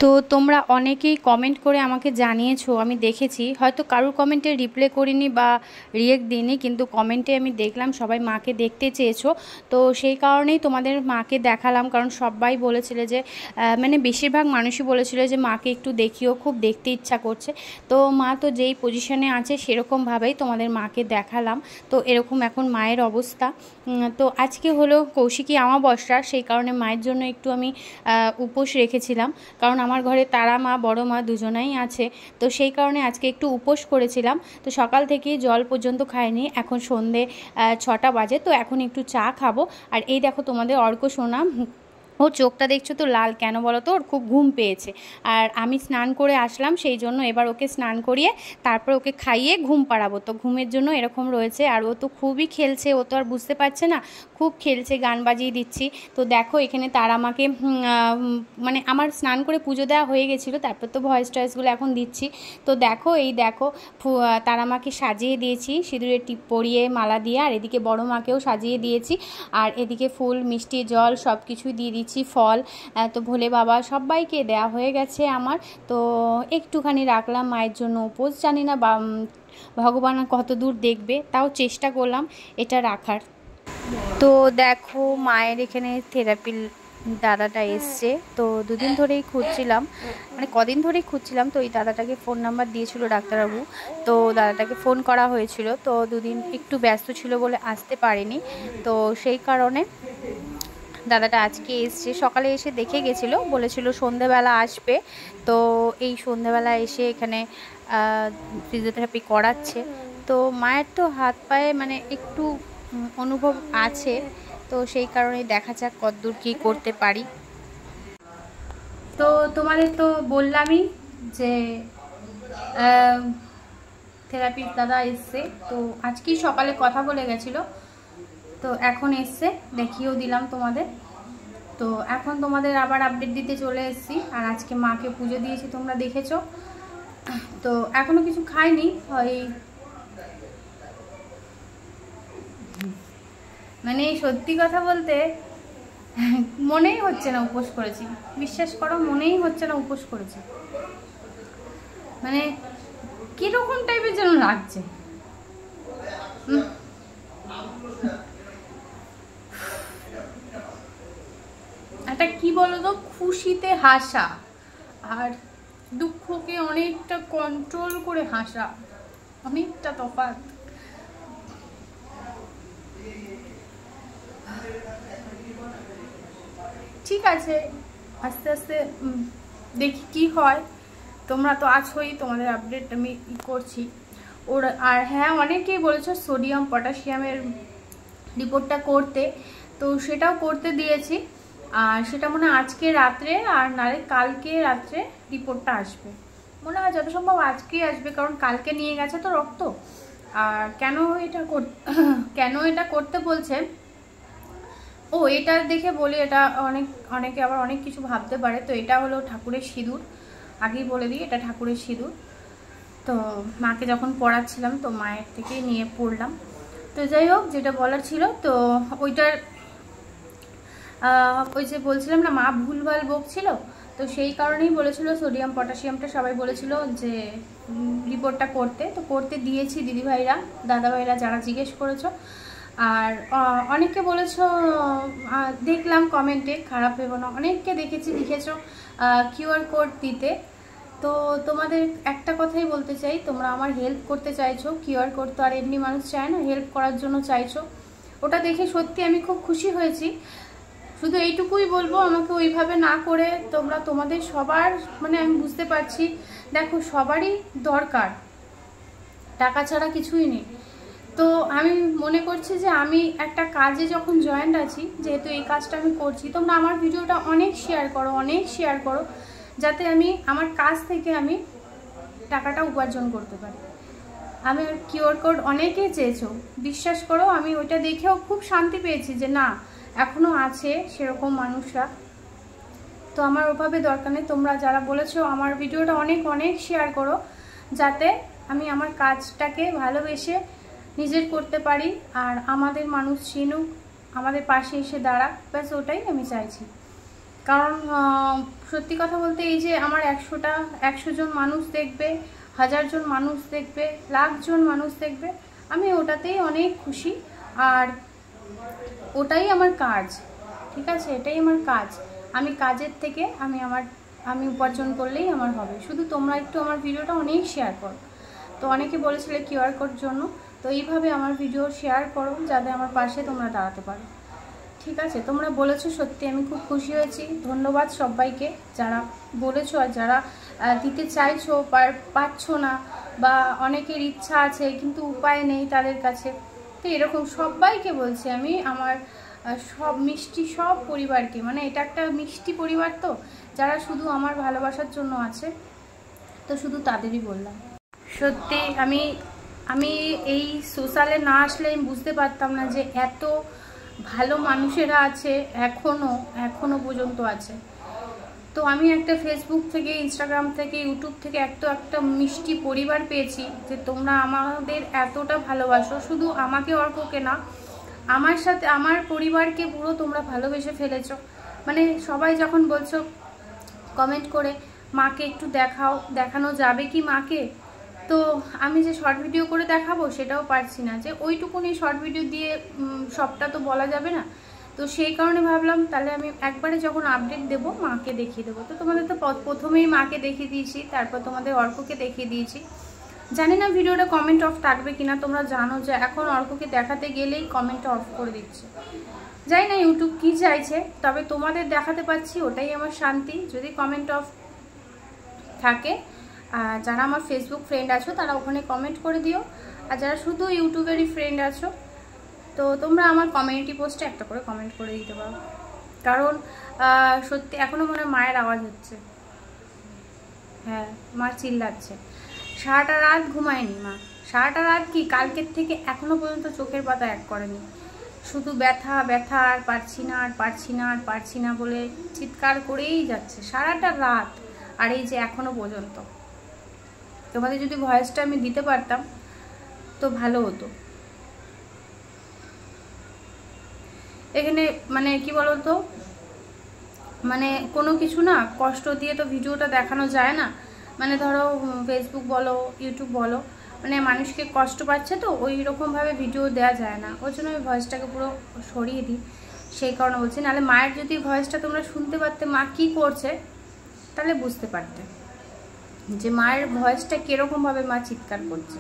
তো তোমরা অনেকেই কমেন্ট করে আমাকে জানিয়েছো, আমি দেখেছি। হয়তো কারোর কমেন্টে রিপ্লাই করিনি বা রিয়েক্ট দিইনি, কিন্তু কমেন্টে আমি দেখলাম সবাই মাকে দেখতে চেয়েছো। তো সেই কারণেই তোমাদের মাকে দেখালাম, কারণ সবাই বলেছিল যে মানে বেশিরভাগ মানুষই বলেছিল যে মাকে একটু দেখিও, খুব দেখতে ইচ্ছা করছে। তো মা তো যেই পজিশনে আছে সেরকমভাবেই তোমাদের মাকে দেখালাম। তো এরকম এখন মায়ের অবস্থা। তো আজকে হলো কৌশিকী অমাবস্যা, সেই কারণে মায়ের জন্য একটু আমি উপোস রেখেছিলাম, কারণ আমার ঘরে তারা মা বড় মা দুজনাই আছে। তো সেই কারণে আজকে একটু উপোস করেছিলাম। তো সকাল থেকে জল পর্যন্ত খাইনি, এখন সন্ধে 6টা বাজে। তো এখন একটু চা খাবো। আর এই দেখো তোমাদের অর্ক সোনা, ওর চোখটা দেখছো তো লাল কেন বলো তো, ওর খুব ঘুম পেয়েছে। আর আমি স্নান করে আসলাম, সেই জন্য এবার ওকে স্নান করিয়ে তারপর ওকে খাইয়ে ঘুম পাড়াবো। তো ঘুমের জন্য এরকম রয়েছে। আর ও তো খুবই খেলছে, ও তো আর বুঝতে পারছে না, খুব খেলছে, গান বাজিয়ে দিচ্ছি। তো দেখো এখানে তারা আমাকে মানে আমার স্নান করে পুজো দেওয়া হয়ে গেছিলো, তারপর তো ভয়েস টয়েসগুলো এখন দিচ্ছি। তো দেখো এই দেখো তারা মাকে সাজিয়ে দিয়েছি, সিঁদুরের টিপ পরিয়ে মালা দিয়ে। আর এদিকে বড় মাকেও সাজিয়ে দিয়েছি। আর এদিকে ফুল মিষ্টি জল সব কিছুই দিয়ে দিচ্ছি, ফল। তো ভোলে বাবা সবাইকে দেয়া হয়ে গেছে আমার। তো একটুখানি রাখলাম মায়ের জন্য উপোস, জানি না বা ভগবান কত দূর দেখবে, তাও চেষ্টা করলাম এটা রাখার। তো দেখো মায়ের এখানে থেরাপির দাদাটা এসছে। তো দুদিন ধরেই খুঁজছিলাম, মানে কদিন ধরেই খুঁজছিলাম। তো এই দাদাটাকে ফোন নাম্বার দিয়েছিল ডাক্তারবাবু, তো দাদাটাকে ফোন করা হয়েছিল। তো দুদিন একটু ব্যস্ত ছিল বলে আসতে পারেনি। তো সেই কারণে দাদাটা আজকে এসছে, সকালে এসে দেখে গেছিলো, বলেছিল সন্ধেবেলা আসবে। তো এই সন্ধেবেলা এসে এখানে ফিজিওথেরাপি করাচ্ছে। তো মায়ের তো হাত পায়ে মানে একটু অনুভব আছে, তো সেই কারণেই দেখা যাক কতদূর কী করতে পারি। তো তোমাদের তো বললামই যে থেরাপির দাদা এসছে। তো আজকেই সকালে কথা বলে গেছিলো, তো এখন এসছে, দেখিয়েও দিলাম তোমাদের। তো এখন তোমাদের আবার আপডেট দিতে চলে এসেছি। আর আজকে মাকে পুজো দিয়েছি, তোমরা দেখেছো। তো এখনো কিছু খাইনি, ওই মানে সত্যি কথা বলতে মনেই হচ্ছে না উপোস করেছি, বিশ্বাস করো, মনেই হচ্ছে না উপোস করেছি। মানে কিরকম টাইপের যেন লাগছে। একটা কি বলতো, খুশিতে হাসা আর দুঃখকে অনেকটা কন্ট্রোল করে হাসা, অনেকটা তফাৎ। ঠিক আছে, আস্তে আস্তে দেখি কি হয়। তোমরা তো আছোই, তোমাদের আপডেট আমি করছি ওর। আর হ্যাঁ, অনেকেই বলেছো সোডিয়াম পটাশিয়ামের রিপোর্টটা করতে, তো সেটাও করতে দিয়েছি। আর সেটা মনে হয় আজকে রাত্রে, আর নারে কালকে রাত্রে রিপোর্টটা আসবে। মনে হয় যত সম্ভব আজকেই আসবে, কারণ কালকে নিয়ে গেছে তো রক্ত। আর কেন এটা করতে বলছে, ও এটা দেখে বলি, এটা অনেকে আবার অনেক কিছু ভাবতে পারে। তো এটা হলো ঠাকুরের সিঁদুর, আগেই বলে দিই এটা ঠাকুরের সিঁদুর। তো মাকে যখন পড়াচ্ছিলাম তো মায়ের থেকে নিয়ে পড়লাম। তো যাই হোক, যেটা বলার ছিল, তো ওইটার ওই যে বলছিলাম না মা ভুলভাল বকছিল, তো সেই কারণেই বলেছিল সোডিয়াম পটাশিয়ামটা, সবাই বলেছিল যে রিপোর্টটা করতে। তো করতে দিয়েছি দিদিভাইরা দাদাভাইরা যারা জিজ্ঞেস করেছো। আর অনেকে বলেছো, দেখলাম কমেন্টে, খারাপ ভেবো না, অনেককে দেখেছি লিখেছো কিউআর কোড দিতে। তো তোমাদের একটা কথাই বলতে চাই, তোমরা আমার হেল্প করতে চাইছো, কিউআর কোড তো আর এমনি মানুষ চায় না, হেল্প করার জন্য চাইছো। ওটা দেখে সত্যি আমি খুব খুশি হয়েছি। শুধু এইটুকুই বলবো, আমাকে ওইভাবে না করে তোমরা তোমাদের সবার, মানে আমি বুঝতে পারছি, দেখো সবারই দরকার, টাকা ছাড়া কিছুই নেই। তো আমি মনে করছি যে আমি একটা কাজে যখন জয়েন্ট আছি, যেহেতু এই কাজটা আমি করছি, তোমরা আমার ভিডিওটা অনেক শেয়ার করো, যাতে আমি আমার কাজ থেকে আমি টাকাটা উপার্জন করতে পারি। আমি কিউআর কোড অনেকেই চেয়েছো, বিশ্বাস করো আমি ওইটা দেখেও খুব শান্তি পেয়েছি যে না, এখনও আছে সেরকম মানুষরা। তো আমার ওভাবে দরকার নেই, তোমরা যারা বলেছো আমার ভিডিওটা অনেক শেয়ার করো, যাতে আমি আমার কাজটাকে ভালোবেসে নিজের করতে পারি, আর আমাদের মানুষ চিনুক, আমাদের পাশে এসে দাঁড়াক, ব্যাস ওটাই আমি চাইছি। কারণ সত্যি কথা বলতে এই যে আমার 100 জন মানুষ দেখবে, 1000 জন মানুষ দেখবে, লাখ জন মানুষ দেখবে, আমি ওটাতেই অনেক খুশি। আর ওটাই আমার কাজ, ঠিক আছে, এটাই আমার কাজ। আমি কাজের থেকে আমি উপার্জন করলেই আমার হবে। শুধু তোমরা একটু আমার ভিডিওটা অনেক শেয়ার করো। তো অনেকে বলেছিলে কিউআর কোড জন্য, তো এইভাবে আমার ভিডিও শেয়ার করো যাতে আমার পাশে তোমরা দাঁড়াতে পারো, ঠিক আছে। তোমরা বলেছো, সত্যি আমি খুব খুশি হয়েছি। ধন্যবাদ সবাইকে যারা বলেছো আর যারা দিতে চাইছো পারছো না, বা অনেকের ইচ্ছা আছে কিন্তু উপায় নেই তাদের কাছে। তো এরকম সবাইকে বলছি আমি, আমার সব মিষ্টি সব পরিবারকে, মানে এটা একটা মিষ্টি পরিবার, তো যারা শুধু আমার ভালোবাসার জন্য আছে, তো শুধু তাদেরই বললাম। সত্যি আমি এই সোশ্যালে না আসলে আমি বুঝতে পারতাম না যে এত ভালো মানুষেরা আছে, এখনো পর্যন্ত আছে। তো আমি একটা ফেসবুক থেকে, ইনস্টাগ্রাম থেকে, ইউটিউব থেকে একটা মিষ্টি পরিবার পেয়েছি যে তোমরা আমাদের এতটা ভালোবাসো। শুধু আমাকে অর্ককে না, আমার সাথে আমার পরিবারকে পুরো তোমরা ভালোবেসে ফেলেছো। মানে সবাই যখন বলছো কমেন্ট করে মাকে একটু দেখানো যাবে কি মাকে, তো আমি যে শর্ট ভিডিও করে দেখাবো সেটাও পারছি না, যে ওইটুকুনি শর্ট ভিডিও দিয়ে সবটা তো বলা যাবে না। তো সেই কারণে ভাবলাম তাহলে আমি একবারে যখন আপডেট দেবো মাকে দেখিয়ে দেবো। তো তোমাদের তো প্রথমেই মাকে দেখিয়ে দিয়েছি, তারপর তোমাদের অর্ককে দেখিয়ে দিয়েছি। জানি না ভিডিওটা কমেন্ট অফ থাকবে কিনা, তোমরা জানো যে এখন অর্ককে দেখাতে গেলেই কমেন্টটা অফ করে দিচ্ছে। জানি না ইউটিউব কি চাইছে, তবে তোমাদের দেখাতে পাচ্ছি ওটাই আমার শান্তি। যদি কমেন্ট অফ থাকে, যারা আমার ফেসবুক ফ্রেন্ড আছো তারা ওখানে কমেন্ট করে দিও, আর যারা শুধু ইউটিউবেরই ফ্রেন্ড আছো তো তোমরা আমার কমিউনিটি পোস্টে একটা করে কমেন্ট করে দিতে পারো। কারণ সত্যি এখনও মনে হয় মায়ের আওয়াজ হচ্ছে, হ্যাঁ মা চিল্লাচ্ছে। সারাটা রাত ঘুমায়নি মা, সারাটা রাত কি কালকের থেকে এখনও পর্যন্ত চোখের পাতা এক করেনি। শুধু ব্যথা ব্যথা, আর পারছি না আর পারছি না আর পারছি না বলে চিৎকার করেই যাচ্ছে সারাটা রাত। আর এই যে এখনও পর্যন্ত তোমাদের যদি ভয়েসটা আমি দিতে পারতাম তো ভালো হতো। এখানে মানে কি বলতো, মানে কোনো কিছু না কষ্ট দিয়ে তো ভিডিওটা দেখানো যায় না। মানে ধরো ফেসবুক বলো, ইউটিউব বলো, মানে মানুষকে কষ্ট পাচ্ছে তো ওই রকমভাবে ভিডিও দেওয়া যায় না। ওই জন্য আমি ভয়েসটাকে পুরো সরিয়ে দিই, সেই কারণে বলছি। নাহলে মায়ের যদি ভয়েসটা তোমরা শুনতে পারতে মা কী করছে, তাহলে বুঝতে পারতে যে মায়ের ভয়েসটা কীরকমভাবে মা চিৎকার করছে।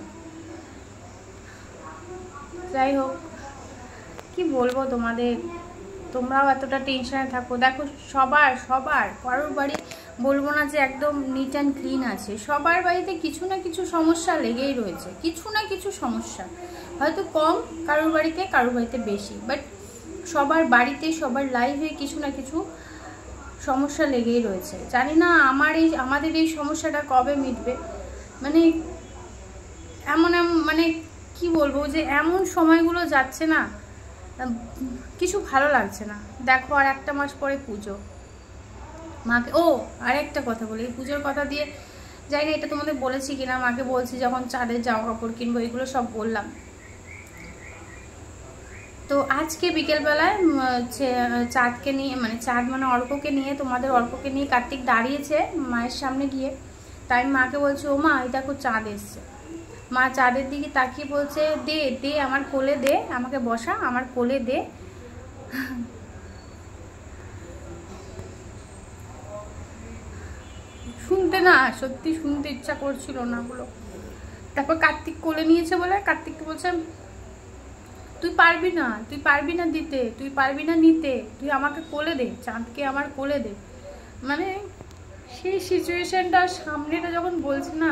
যাই হোক, কি বলবো তোমাদের, তোমরাও এতটা টেনশনে থাকো। দেখো সবার কারোর বাড়ি বলবো না যে একদম নিট অ্যান্ড ক্লিন আছে, সবার বাড়িতে কিছু না কিছু সমস্যা লেগেই রয়েছে, কিছু না কিছু সমস্যা, হয়তো কম কারোর বাড়িতে বেশি, বাট সবার বাড়িতে সবার লাইফে কিছু না কিছু সমস্যা লেগেই রয়েছে। জানি না আমাদের এই সমস্যাটা কবে মিটবে। মানে এমন মানে কি বলবো, যে এমন সময়গুলো যাচ্ছে না, কিছু ভালো লাগছে না। দেখো আর একটা মাস পরে পুজো, মাকে আরেকটা কথা বলি, পুজোর কথা দিয়ে যাই না, এটা তোমাদের বলেছি কিনা, মাকে বলছি যখন চাঁদের জামা কাপড় কিনবো, এগুলো সব বললাম। তো আজকে বিকেলবেলায় চাঁদকে নিয়ে, মানে চাঁদ মানে অর্ককে নিয়ে, তোমাদের অর্ককে নিয়ে কার্তিক দাঁড়িয়েছে মায়ের সামনে গিয়ে। তাই মাকে বলছে, ও মা এই দেখো চাঁদ এসছে। মা চাঁদের দিকে তাকিয়ে বলছে, দে দে আমার কোলে দে, আমাকে বসা, আমার কোলে দে। শুনতে না, সত্যি শুনতে ইচ্ছা করছিল না ওগুলো। তারপর কার্তিক কোলে নিয়েছে বলে কার্তিককে বলছে, তুই পারবি না দিতে, তুই পারবি না নিতে, তুই আমাকে কোলে দে, চাঁদকে আমার কোলে দে। মানে সেই সিচুয়েশনটা সামনেটা যখন বলছে না,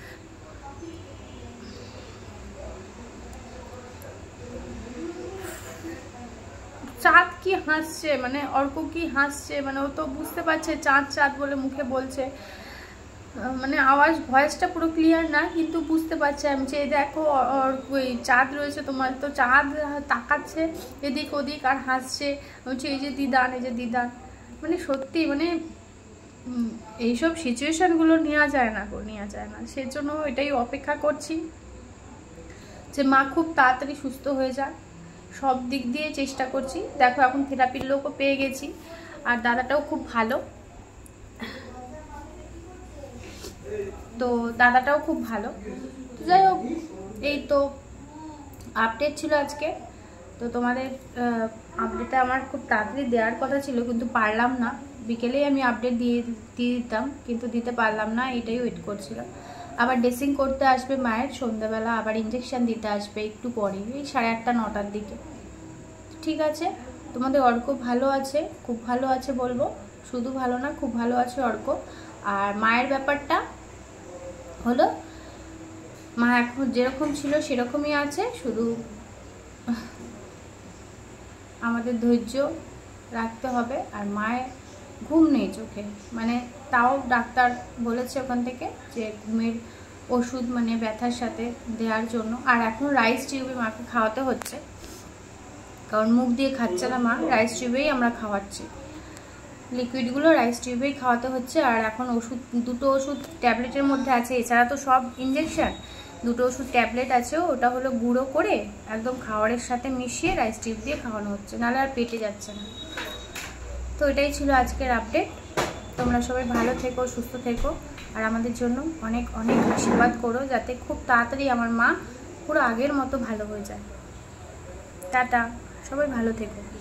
চাঁদ কি হাসছে, মানে অর্ক কি হাসছে, মানে ও তো বুঝতে পারছে চাঁদ চাঁদ বলে মুখে বলছে, মানে ভয়েসটা পুরো ক্লিয়ার না, কিন্তু বুঝতে পারছে আমি যে দেখো ওই চাঁদ রয়েছে তোমার, তো চাঁদ তাকাচ্ছে এদিক ওদিক আর হাসছে, বলছে এই যে দিদান। মানে সত্যি মানে এইসব সিচুয়েশনগুলো নেওয়া যায় না, সেজন্য এটাই অপেক্ষা করছি যে মা খুব তাড়াতাড়ি সুস্থ হয়ে যায়। সব দিক দিয়ে চেষ্টা করছি। দেখো এখন থেরাপির লোকও পেয়ে গেছি, আর দাদাটাও খুব ভালো, তো দাদাটাও খুব ভালো। যাই হোক, এই তো আপডেট ছিল আজকে। তো তোমাদের আপডেটটা আমার খুব তাড়াতাড়ি দেওয়ার কথা ছিল, কিন্তু পারলাম না। বিকেলেই আমি আপডেট দিয়ে দিতাম, কিন্তু দিতে পারলাম না, এটাই ওয়েট করছিলাম। আবার ড্রেসিং করতে আসবে মায়ের সন্ধ্যাবেলা, আবার ইঞ্জেকশান দিতে আসবে একটু পরে, এই 8:30 9টার দিকে। ঠিক আছে, তোমাদের অর্ক ভালো আছে, খুব ভালো আছে বলবো, শুধু ভালো না খুব ভালো আছে অর্ক। আর মায়ের ব্যাপারটা হলো, মা এখন যেরকম ছিল সেরকমই আছে, শুধু আমাদের ধৈর্য রাখতে হবে। আর মায়ের ঘুম নেই চোখে, মানে তাও ডাক্তার বলেছে ওখান থেকে যে ঘুমের ওষুধ মানে ব্যথার সাথে দেওয়ার জন্য। আর এখন রাইস টিউবে মাকে খাওয়াতে হচ্ছে, কারণ মুখ দিয়ে খাচ্ছে না মা, রাইস টিউবেই আমরা খাওয়াচ্ছি, লিকুইডগুলো রাইস টিউবেই খাওয়াতে হচ্ছে। আর এখন ওষুধ, দুটো ওষুধ ট্যাবলেটের মধ্যে আছে, এছাড়া তো সব ইঞ্জেকশন। দুটো ওষুধ ট্যাবলেট আছে, ওটা হলো গুঁড়ো করে একদম খাবারের সাথে মিশিয়ে রাইস টিউব দিয়ে খাওয়ানো হচ্ছে, নাহলে আর পেটে যাচ্ছে না। তো এটাই ছিল আজকের আপডেট। তোমরা সবাই ভালো থেকো, সুস্থ থেকো, আর আমাদের জন্য অনেক অনেক আশীর্বাদ করো, যাতে খুব তাড়াতাড়ি আমার মা পুরো আগের মতো ভালো হয়ে যায়। টাটা, সবাই ভালো থেকো।